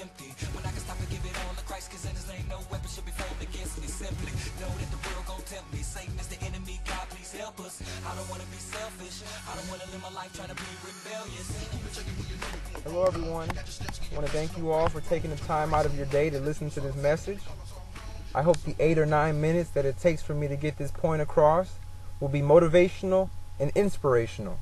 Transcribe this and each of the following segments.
empty. When I can stop and give it all to Christ, cause in his name no weapon should be formed against me. Simply know that the world gon' tempt me. Satan is the enemy, God please help us. I don't wanna be selfish, I don't wanna live my life trying to be rebellious. Hello everyone, I want to thank you all for taking the time out of your day to listen to this message. I hope the 8 or 9 minutes that it takes for me to get this point across will be motivational and inspirational.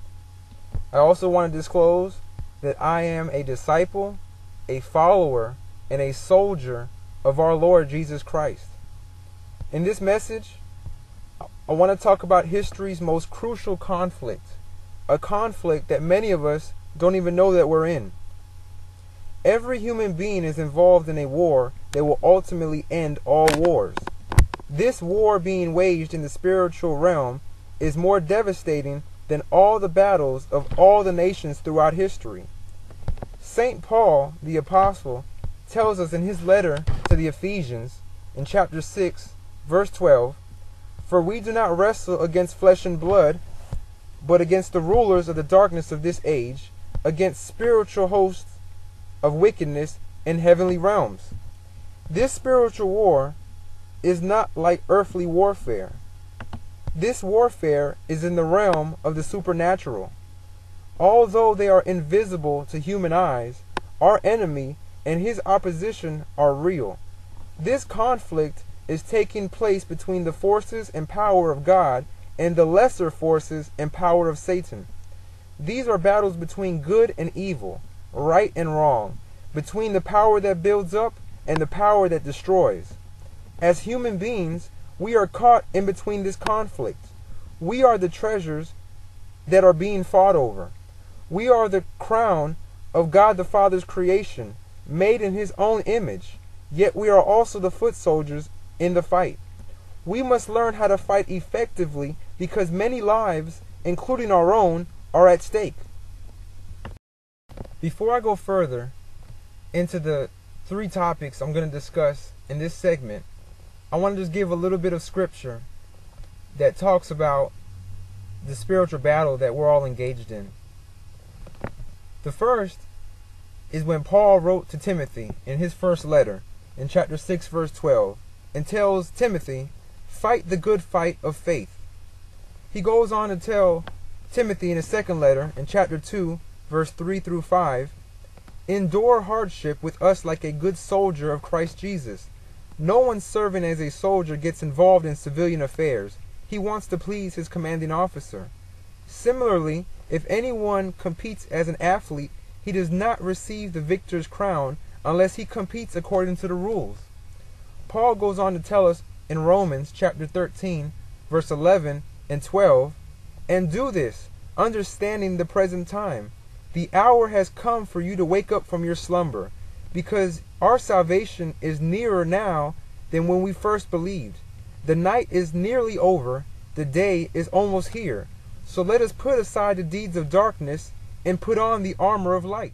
I also want to disclose that I am a disciple, a follower, and a soldier of our Lord Jesus Christ. In this message, I want to talk about history's most crucial conflict, a conflict that many of us don't even know that we're in. Every human being is involved in a war that will ultimately end all wars. This war being waged in the spiritual realm is more devastating than all the battles of all the nations throughout history. St. Paul, the apostle, tells us in his letter to the Ephesians, in chapter 6, verse 12, "For we do not wrestle against flesh and blood, but against the rulers of the darkness of this age, against spiritual hosts of wickedness in heavenly realms." This spiritual war is not like earthly warfare. This warfare is in the realm of the supernatural. Although they are invisible to human eyes, our enemy and his opposition are real. This conflict is taking place between the forces and power of God and the lesser forces and power of Satan. These are battles between good and evil, right and wrong, between the power that builds up and the power that destroys. As human beings, we are caught in between this conflict. We are the treasures that are being fought over. We are the crown of God the Father's creation, made in his own image, yet we are also the foot soldiers in the fight. We must learn how to fight effectively because many lives, including our own, are at stake. Before I go further into the 3 topics I'm going to discuss in this segment, I want to just give a little bit of scripture that talks about the spiritual battle that we're all engaged in. The first is when Paul wrote to Timothy in his first letter in chapter 6 verse 12 and tells Timothy, "Fight the good fight of faith." He goes on to tell Timothy in his second letter in chapter 2 verse 3 through 5, "Endure hardship with us like a good soldier of Christ Jesus. No one serving as a soldier gets involved in civilian affairs. He wants to please his commanding officer. Similarly, if anyone competes as an athlete, he does not receive the victor's crown unless he competes according to the rules." Paul goes on to tell us in Romans chapter 13, verse 11 and 12, "And do this, understanding the present time. The hour has come for you to wake up from your slumber, because our salvation is nearer now than when we first believed. The night is nearly over, the day is almost here. So let us put aside the deeds of darkness and put on the armor of light."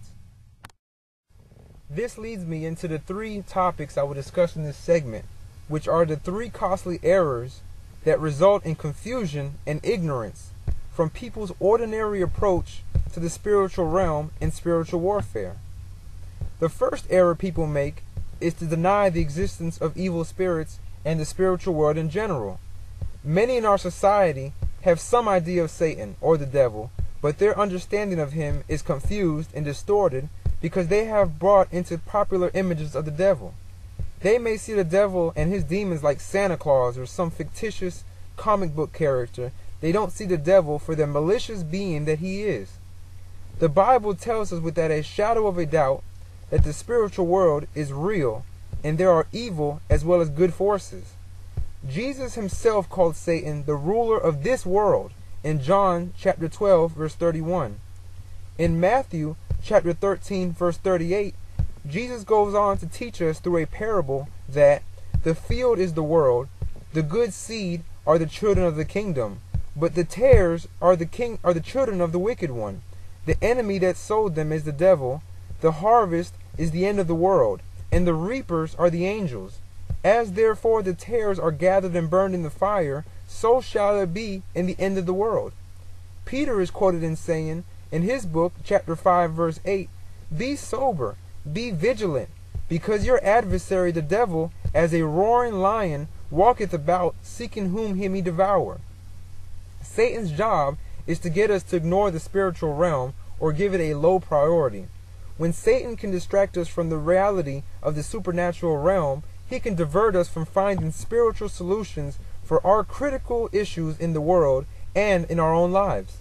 This leads me into the 3 topics I will discuss in this segment, which are the 3 costly errors that result in confusion and ignorance from people's ordinary approach to the spiritual realm and spiritual warfare. The first error people make is to deny the existence of evil spirits and the spiritual world in general. Many in our society have some idea of Satan or the devil, but their understanding of him is confused and distorted because they have brought into popular images of the devil. They may see the devil and his demons like Santa Claus or some fictitious comic book character. They don't see the devil for the malicious being that he is. The Bible tells us without a shadow of a doubt that the spiritual world is real and there are evil as well as good forces. Jesus himself called Satan the ruler of this world in John chapter 12 verse 31. In Matthew chapter 13 verse 38, Jesus goes on to teach us through a parable that the field is the world, the good seed are the children of the kingdom, but the tares are the children of the wicked one. The enemy that sowed them is the devil. The harvest is the end of the world, and the reapers are the angels. As therefore the tares are gathered and burned in the fire, so shall it be in the end of the world. Peter is quoted in saying, in his book, chapter 5, verse 8, "Be sober, Be vigilant, because your adversary the devil, as a roaring lion, walketh about, seeking whom he may devour. Satan's job is to get us to ignore the spiritual realm or give it a low priority. When Satan can distract us from the reality of the supernatural realm, he can divert us from finding spiritual solutions for our critical issues in the world and in our own lives.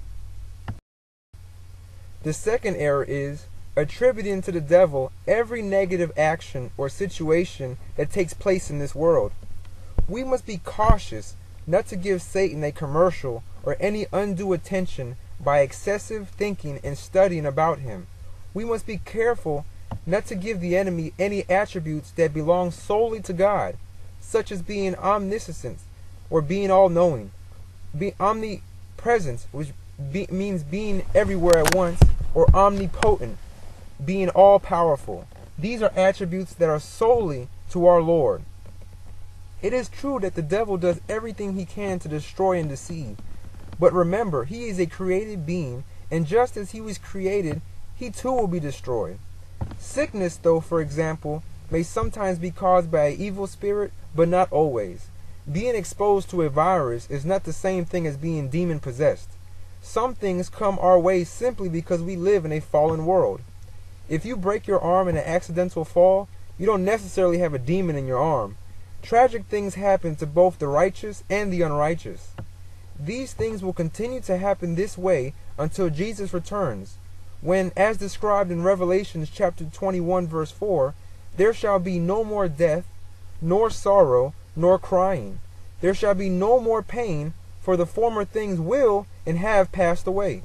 The second error is attributing to the devil every negative action or situation that takes place in this world. We must be cautious not to give Satan a commercial or any undue attention by excessive thinking and studying about him. We must be careful not to give the enemy any attributes that belong solely to God, such as being omniscient or being all-knowing, be omnipresent, which means being everywhere at once, or omnipotent, being all-powerful. These are attributes that are solely to our Lord. It is true that the devil does everything he can to destroy and deceive. But remember, he is a created being, and just as he was created, he too will be destroyed. Sickness, though, for example, may sometimes be caused by an evil spirit, but not always. Being exposed to a virus is not the same thing as being demon-possessed. Some things come our way simply because we live in a fallen world. If you break your arm in an accidental fall, you don't necessarily have a demon in your arm. Tragic things happen to both the righteous and the unrighteous. These things will continue to happen this way until Jesus returns, when, as described in Revelation chapter 21, verse 4, there shall be no more death, nor sorrow, nor crying. There shall be no more pain, for the former things will and have passed away.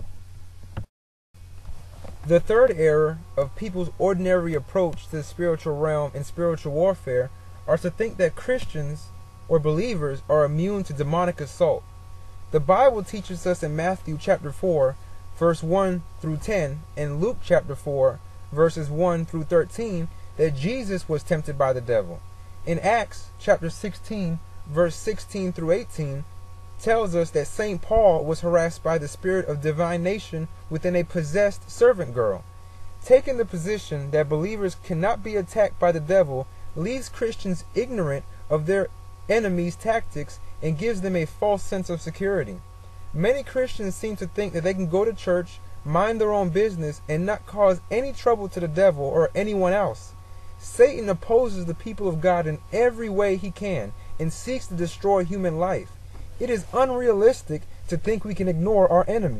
The third error of people's ordinary approach to the spiritual realm and spiritual warfare are to think that Christians or believers are immune to demonic assault. The Bible teaches us in Matthew chapter 4, verse 1 through 10, and Luke chapter 4, verses 1 through 13, that Jesus was tempted by the devil. In Acts chapter 16, verse 16 through 18, tells us that St. Paul was harassed by the spirit of divination within a possessed servant girl. Taking the position that believers cannot be attacked by the devil leaves Christians ignorant of their enemy's tactics and gives them a false sense of security. Many Christians seem to think that they can go to church, mind their own business, and not cause any trouble to the devil or anyone else. Satan opposes the people of God in every way he can and seeks to destroy human life. It is unrealistic to think we can ignore our enemy.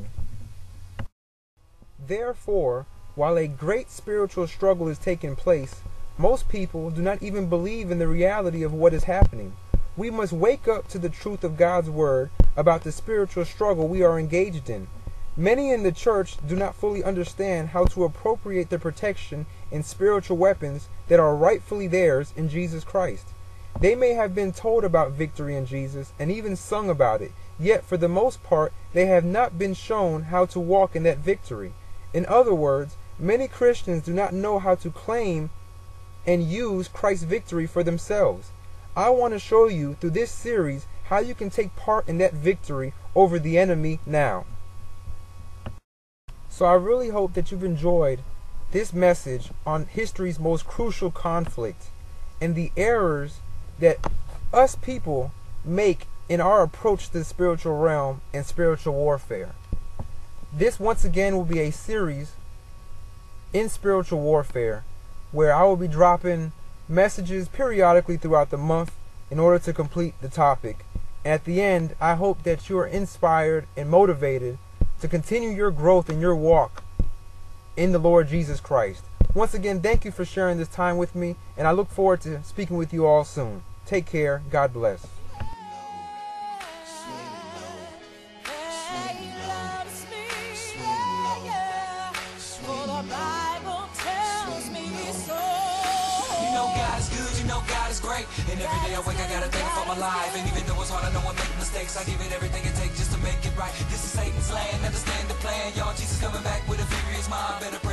Therefore, while a great spiritual struggle is taking place, most people do not even believe in the reality of what is happening. We must wake up to the truth of God's word about the spiritual struggle we are engaged in. Many in the church do not fully understand how to appropriate the protection and spiritual weapons that are rightfully theirs in Jesus Christ. They may have been told about victory in Jesus and even sung about it, yet for the most part they have not been shown how to walk in that victory. In other words, many Christians do not know how to claim and use Christ's victory for themselves. I want to show you through this series how you can take part in that victory over the enemy now. So I really hope that you've enjoyed this message on history's most crucial conflict and the errors that us people make in our approach to the spiritual realm and spiritual warfare. This once again will be a series in spiritual warfare where I will be dropping messages periodically throughout the month in order to complete the topic. At the end, I hope that you are inspired and motivated to continue your growth in your walk in the Lord Jesus Christ. Once again, thank you for sharing this time with me, and I look forward to speaking with you all soon. Take care. God bless. And every day I wake, I gotta thank him for my life. And even though it's hard, I know I make mistakes. I give it everything it takes just to make it right. This is Satan's land, understand the plan. Y'all, Jesus coming back with a furious mind. Better